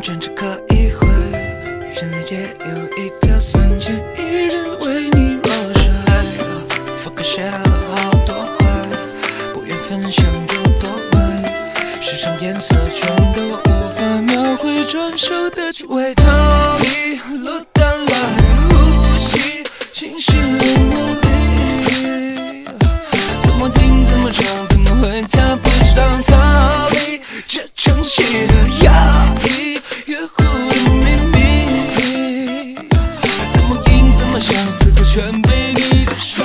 转只可意会，人类皆有一票3100人为你落水，放个下了好多回，不愿分享有多美，世上颜色全都无法描绘转手的机会，逃离落单来呼吸，清醒的努力，怎么听怎么唱怎么回家，不知道逃离这城市的压抑，越乎的秘密，怎么赢怎么想，似乎全被你的手。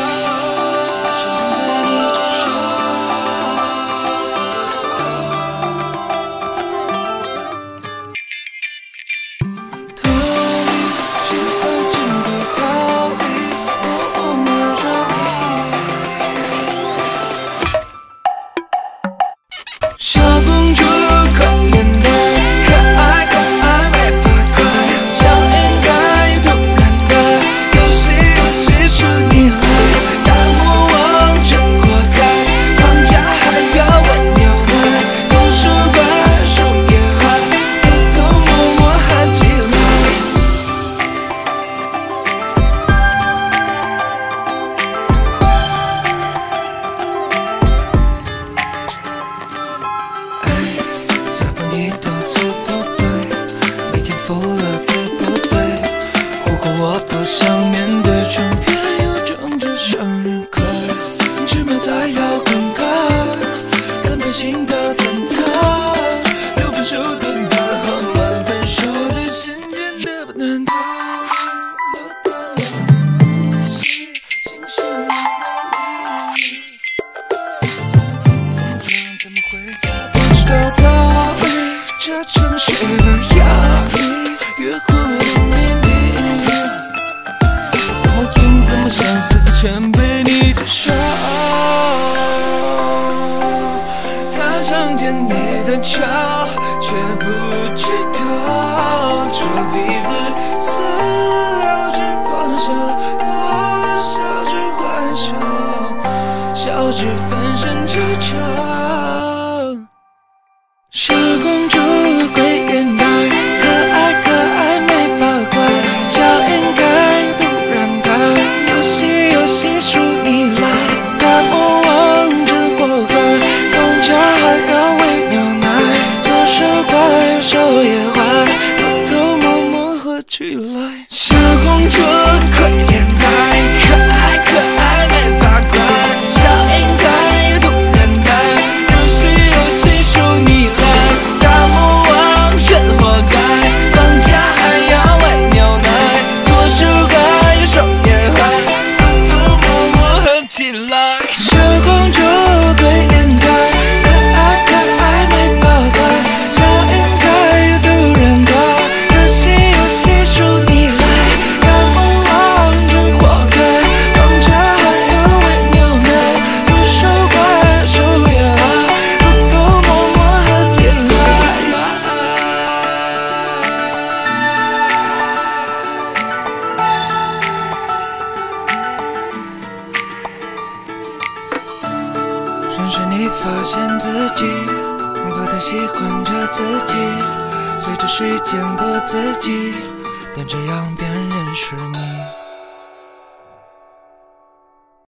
小公主快点来，可爱可爱没法怪，小应该突然的，游戏游戏是你来，大魔王真活该，放假还要喂牛奶，左手怪手也坏，偷偷摸摸喊起来。你都做不对，每天服了对不对？如果我不想面对，全篇有政治向日葵，芝麻菜要更改，看开心的蛋挞，6分熟的大好满分手的心变得不难懂。清醒的怎么会在不知道逃离这城市的压抑，越乎的秘密，怎么赢怎么想，似乎全被你接受。他想见你的桥，却不知道这鼻子撕了只破晓，破晓只坏笑，笑只分身这场。小公主归原来，可爱可爱没法怪，小应该突然改，游戏游戏属你来，大魔王真活该，放假还要喂牛奶，左手怪手也坏，偷偷摸摸合起来。小公主快点来，可爱可爱没法怪，小应该突然改，游戏游戏属你来，大魔王真活该，放假还要喂牛奶，左手怪右手也坏，偷偷摸摸合起来。小公主归原来，可爱可爱没法怪，小应该突然改，游戏游戏属你来，大魔王真活该，放假还要喂牛奶，左手怪右手也坏，偷偷摸摸合起来。认识你发现自己不太喜欢着自己，随着时间不自己，但这样便认识你。